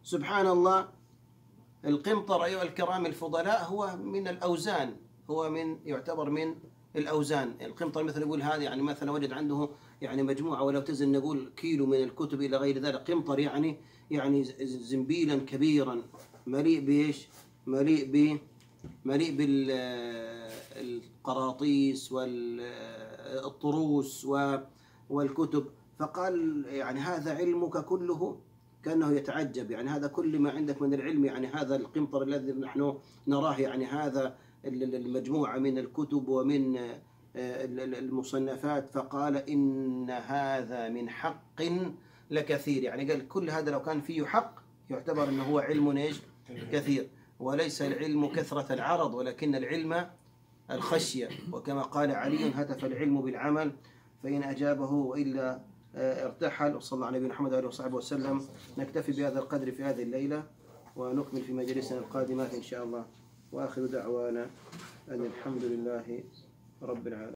سبحان الله، القنطر أيها الكرام الفضلاء هو من الأوزان، يعتبر من الأوزان. القنطر مثل يقول هذا، يعني مثلا وجد عنده يعني مجموعة، ولو تزن نقول كيلو من الكتب إلى غير ذلك. قنطر يعني زنبيلا كبيرا مليء بإيش؟ مليء بالقراطيس والطروس والكتب. فقال يعني هذا علمك كله؟ كأنه يتعجب، يعني هذا كل ما عندك من العلم، يعني هذا القنطر الذي نحن نراه، يعني هذا المجموعة من الكتب ومن المصنفات. فقال إن هذا من حق لكثير، يعني قال كل هذا لو كان فيه حق يعتبر أنه هو علم إيش؟ كثير. وليس العلم كثرة العرض، ولكن العلم الخشية. وكما قال علي: هتف العلم بالعمل فإن أجابه وإلا ارتحل. وصلى الله على نبينا محمد وآله وصحبه وسلم. نكتفي بهذا القدر في هذه الليلة، ونكمل في مجالسنا القادمات إن شاء الله. وآخر دعوانا أن الحمد لله رب العالمين.